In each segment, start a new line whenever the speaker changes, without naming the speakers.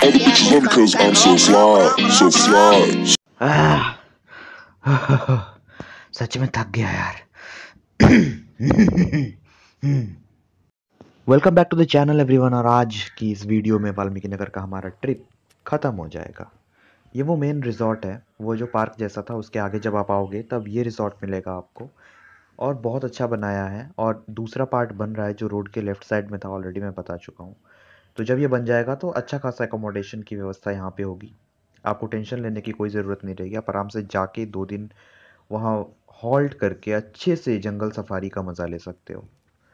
had to put you on because I'm so fly, so fly.
सच में थक गया यार। Welcome back to the channel everyone. और आज की इस वीडियो में वाल्मीकि नगर का हमारा ट्रिप ख़त्म हो जाएगा। ये वो मेन रिजॉर्ट है, वो जो पार्क जैसा था उसके आगे जब आप आओगे तब ये रिजॉर्ट मिलेगा आपको, और बहुत अच्छा बनाया है। और दूसरा पार्ट बन रहा है जो रोड के लेफ्ट साइड में था, ऑलरेडी मैं बता चुका हूँ। तो जब ये बन जाएगा तो अच्छा खासा एकोमोडेशन की व्यवस्था यहाँ पे होगी, आपको टेंशन लेने की कोई ज़रूरत नहीं रहेगी। आप आराम से जाके 2 दिन वहाँ हॉल्ट करके अच्छे से जंगल सफारी का मज़ा ले सकते हो।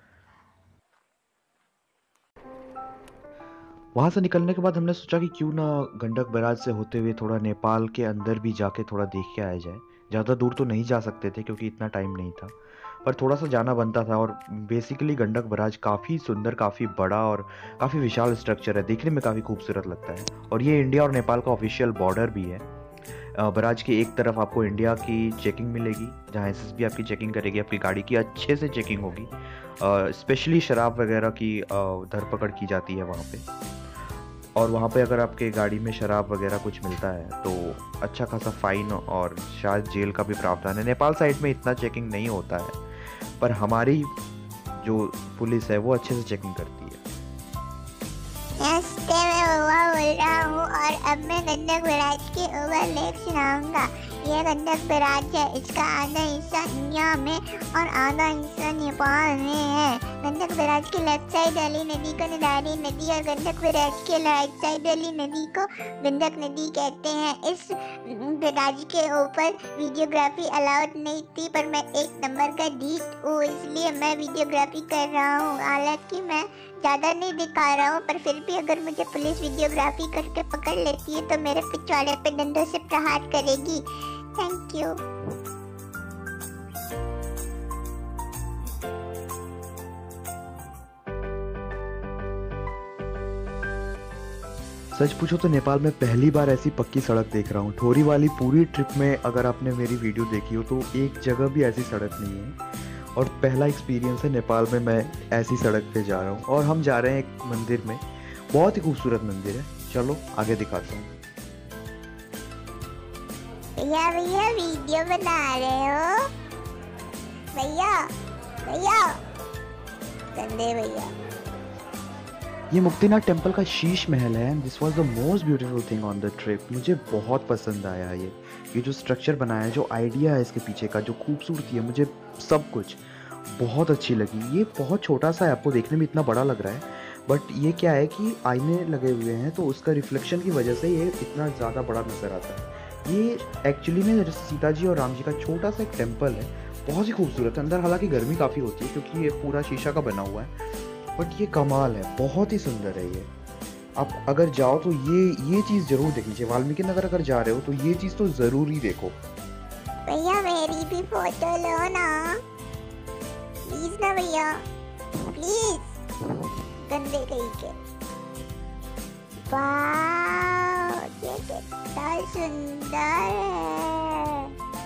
वहाँ से निकलने के बाद हमने सोचा कि क्यों ना गंडक बैराज से होते हुए थोड़ा नेपाल के अंदर भी जाके थोड़ा देख के आया जाए। ज़्यादा दूर तो नहीं जा सकते थे क्योंकि इतना टाइम नहीं था, पर थोड़ा सा जाना बनता था। और बेसिकली गंडक बैराज काफ़ी सुंदर, काफ़ी बड़ा और काफ़ी विशाल स्ट्रक्चर है, देखने में काफ़ी खूबसूरत लगता है। और ये इंडिया और नेपाल का ऑफिशियल बॉर्डर भी है। बैराज के एक तरफ आपको इंडिया की चेकिंग मिलेगी, जहाँ एसएसबी आपकी चेकिंग करेगी, आपकी गाड़ी की अच्छे से चेकिंग होगी। स्पेशली शराब वगैरह की धरपकड़ की जाती है वहाँ पे। और वहाँ पे अगर आपके गाड़ी में शराब वगैरह कुछ मिलता है तो अच्छा खासा फाइन और शायद जेल का भी प्रावधान है। नेपाल साइड में इतना चेकिंग नहीं होता है, पर हमारी जो पुलिस है वो अच्छे से चेकिंग करती है।
नमस्ते, मैं बबुआ बोल रहा हूँ और अब मैं गंडक बैराज के ओवर लेक सुनाऊंगा। यह गंडक बैराज है, इसका आधा हिस्सा इंडिया में और आधा हिस्सा नेपाल में है। गंडक बैराज के लेफ्ट साइड वाली नदी को नदारी नदी और गंडक बैराज के राइट साइड वाली नदी को गंडक नदी कहते हैं। इस बैराज के ऊपर वीडियोग्राफी अलाउड नहीं थी, पर मैं 1 नंबर का ढीठ हूँ, इसलिए मैं वीडियोग्राफी कर रहा हूँ। हालांकि मैं ज़्यादा नहीं दिखा रहा हूँ, पर फिर भी अगर मुझे पुलिस वीडियोग्राफी करके पकड़ लेती है तो मेरे पिछवाड़े पे डंडों से प्रहार करेगी। Thank you.
सच पूछो तो नेपाल में पहली बार ऐसी पक्की सड़क देख रहा हूँ। ठोरी वाली पूरी ट्रिप में अगर आपने मेरी वीडियो देखी हो तो एक जगह भी ऐसी सड़क नहीं है, और पहला एक्सपीरियंस है नेपाल में मैं ऐसी सड़क पे जा रहा हूँ। और हम जा रहे हैं एक मंदिर में, बहुत ही खूबसूरत मंदिर है। चलो आगे दिखाता हूँ।
भैया भैया वीडियो बना रहे हो? भैया भैया गंदे भैया।
ये मुक्तिनाथ टेम्पल का शीश महल है। This was the most beautiful thing on the trip. मुझे बहुत पसंद आया ये जो स्ट्रक्चर बनाया है, जो आइडिया है इसके पीछे का, जो खूबसूरती है, मुझे सब कुछ बहुत अच्छी लगी। ये बहुत छोटा सा है, आपको देखने में इतना बड़ा लग रहा है, बट ये क्या है कि आईने लगे हुए हैं तो उसका रिफ्लेक्शन की वजह से ये इतना ज़्यादा बड़ा नज़र आता है। ये एक्चुअली में सीता जी और राम जी का छोटा सा एक टेम्पल है, बहुत ही खूबसूरत है। अंदर हालांकि गर्मी काफ़ी होती है क्योंकि ये पूरा शीशा का बना हुआ है, बट ये कमाल है, बहुत ही सुंदर है ये। आप अगर जाओ तो ये चीज़ ज़रूर देख लीजिए। वाल्मीकि नगर अगर जा रहे हो तो ये चीज़ तो ज़रूर ही देखो।
भैया मेरी भी फोटो लो ना, प्लीज ना भैया, प्लीज। गंदे कहीं के। वाह, ये कितना सुंदर है।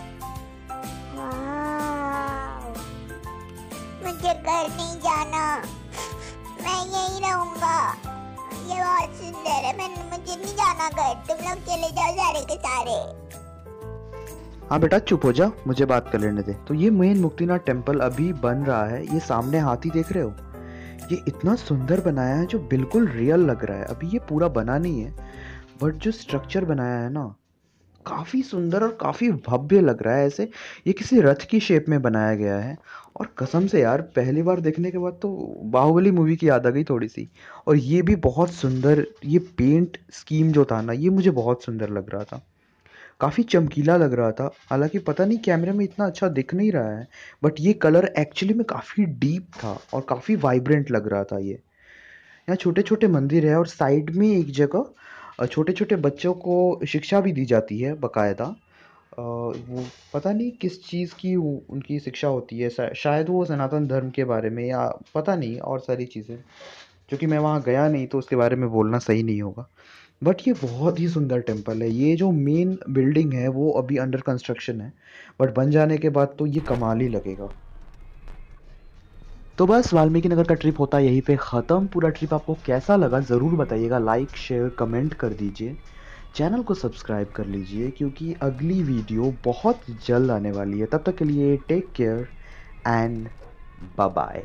वाह, मुझे घर नहीं जाना, मैं यहीं रहूंगा। ये बहुत सुंदर है, मुझे नहीं जाना घर, तुम लोग चले जाओ सारे के सारे।
हाँ बेटा चुप हो जा, मुझे बात कर लेने दे। तो ये मेन मुक्तिनाथ टेम्पल अभी बन रहा है। ये सामने हाथी देख रहे हो, ये इतना सुंदर बनाया है जो बिल्कुल रियल लग रहा है। अभी ये पूरा बना नहीं है, बट जो स्ट्रक्चर बनाया है ना, काफ़ी सुंदर और काफ़ी भव्य लग रहा है। ऐसे ये किसी रथ की शेप में बनाया गया है। और कसम से यार, पहली बार देखने के बाद तो बाहुबली मूवी की याद आ गई थोड़ी सी। और ये भी बहुत सुंदर, ये पेंट स्कीम जो था ना, ये मुझे बहुत सुंदर लग रहा था, काफ़ी चमकीला लग रहा था। हालांकि पता नहीं कैमरे में इतना अच्छा दिख नहीं रहा है, बट ये कलर एक्चुअली में काफ़ी डीप था और काफ़ी वाइब्रेंट लग रहा था। ये यहाँ छोटे छोटे मंदिर है और साइड में एक जगह छोटे छोटे बच्चों को शिक्षा भी दी जाती है बकायदा। वो पता नहीं किस चीज़ की उनकी शिक्षा होती है, शायद वो सनातन धर्म के बारे में, या पता नहीं और सारी चीज़ें, क्योंकि मैं वहाँ गया नहीं तो उसके बारे में बोलना सही नहीं होगा। बट ये बहुत ही सुंदर टेम्पल है। ये जो मेन बिल्डिंग है वो अभी अंडर कंस्ट्रक्शन है, बट बन जाने के बाद तो ये कमाल ही लगेगा। तो बस वाल्मीकि नगर का ट्रिप होता है यहीं पे ख़त्म। पूरा ट्रिप आपको कैसा लगा ज़रूर बताइएगा, लाइक शेयर कमेंट कर दीजिए, चैनल को सब्सक्राइब कर लीजिए क्योंकि अगली वीडियो बहुत जल्द आने वाली है। तब तक के लिए take care and bye bye.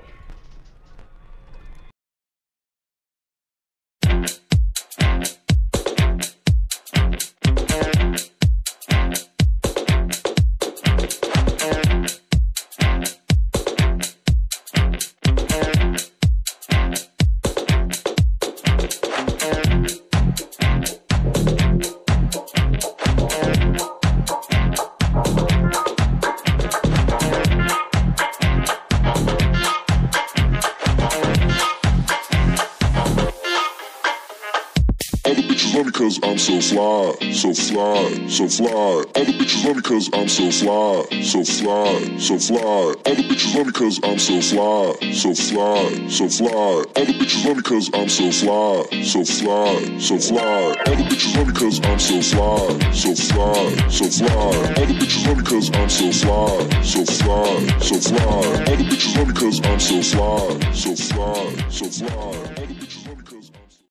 Love me cause I'm so fly, so fly, so fly. All the bitches love me cause I'm so fly, so fly, so fly. All the bitches love me cause I'm so fly, so fly, so fly. All the bitches love me cause I'm so fly, so fly, so fly. All the bitches love me cause I'm so fly, so fly, so fly. All the bitches love me cause I'm so fly, so fly, so fly. All the bitches love me cause I'm so fly, so fly, so fly.